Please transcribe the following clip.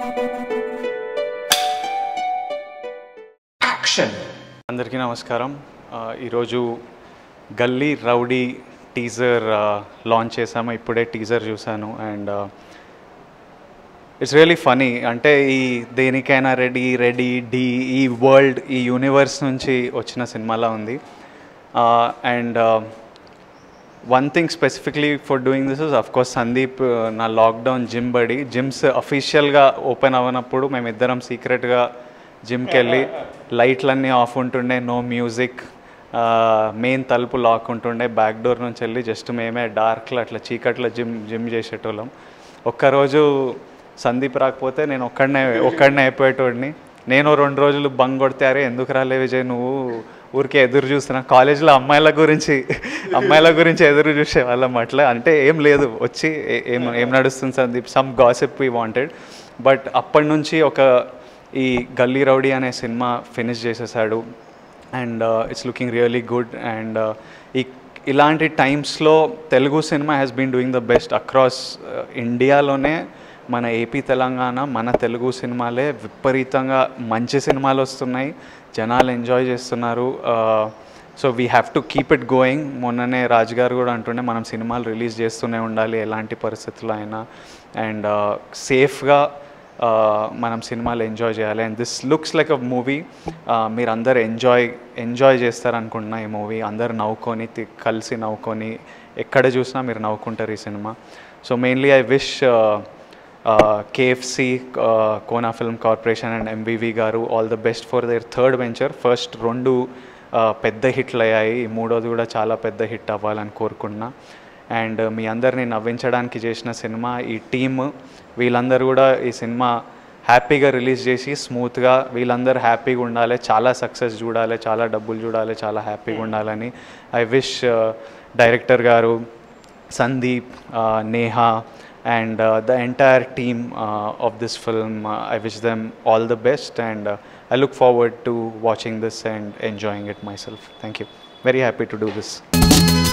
అందరికీ నమస్కారం. ఈరోజు గల్లీ రౌడీ టీజర్ లాంచ్ చేసాము. ఇప్పుడే టీజర్ చూశాను అండ్ ఇట్స్ రియలీ ఫనీ. అంటే ఈ దేనికైనా రెడీ డి ఈ వరల్డ్, ఈ యూనివర్స్ నుంచి వచ్చిన సినిమాలా ఉంది. And one thing specifically for doing this is of course Sandeep నా లాక్డౌన్ జిమ్ బడి. జిమ్స్ అఫీషియల్గా ఓపెన్ అవ్వనప్పుడు మేమిద్దరం సీక్రెట్గా జిమ్కి వెళ్ళి లైట్లన్నీ ఆఫ్ ఉంటుండే, నో మ్యూజిక్, మెయిన్ తలుపు లాక్ ఉంటుండే, బ్యాక్ డోర్ నుంచి వెళ్ళి జస్ట్ మేమే డార్క్లో అట్లా చీకట్లో జిమ్ చేసేటోళ్ళం. ఒక్కరోజు సందీప్ రాకపోతే నేను ఒక్కడనే అయిపోయేటోడిని. నేను 2 రోజులు బంగ్ కొడితే, అరే ఎందుకు రాలే విజయ్, నువ్వు ఊరికే ఎదురు చూస్తున్నా. కాలేజ్లో అమ్మాయిల గురించి ఎదురు చూసేవాళ్ళం. అట్లా అంటే ఏం లేదు, వచ్చి ఏం నడుస్తుంది Sandeep, some gossip we wanted. But అప్పటి నుంచి ఈ గల్లీ రౌడీ అనే సినిమా ఫినిష్ చేసేసాడు and it's looking really good. And ఇలాంటి టైమ్స్లో తెలుగు సినిమా has been doing the best across ఇండియాలోనే. మన ఏపీ, తెలంగాణ, మన తెలుగు సినిమాలే విపరీతంగా మంచి సినిమాలు వస్తున్నాయి, జనాలు ఎంజాయ్ చేస్తున్నారు. So we have to keep it going. మొన్ననే రాజ్ గారు కూడా అంటుండే మనం సినిమాలు రిలీజ్ చేస్తూనే ఉండాలి ఎలాంటి పరిస్థితుల్లో అయినా, అండ్ సేఫ్గా మనం సినిమాలు ఎంజాయ్ చేయాలి. And this looks like a movie మీరు అందరు ఎంజాయ్ చేస్తారనుకుంటున్నా. ఈ మూవీ అందరు నవ్వుకొని, కలిసి నవ్వుకొని, ఎక్కడ చూసినా మీరు నవ్వుకుంటారు ఈ సినిమా. So mainly I wish KFC, Kona film corporation and MVV garu all the best for their third venture. First 2 పెద్ద హిట్లు అయ్యాయి, మూడోది కూడా చాలా పెద్ద హిట్ అవ్వాలని కోరుకుంటున్నా. అండ్ మీ అందరినీ నవ్వించడానికి చేసిన సినిమా ఈ టీమ్, వీళ్ళందరూ కూడా ఈ సినిమా హ్యాపీగా రిలీజ్ చేసి స్మూత్గా వీళ్ళందరూ హ్యాపీగా ఉండాలి, చాలా సక్సెస్ చూడాలి, చాలా డబ్బులు చూడాలి, చాలా హ్యాపీగా ఉండాలని ఐ విష్ డైరెక్టర్ గారు, Sandeep, Neha and the entire team of this film. I wish them all the best and I look forward to watching this and enjoying it myself. Thank you. Very happy to do this.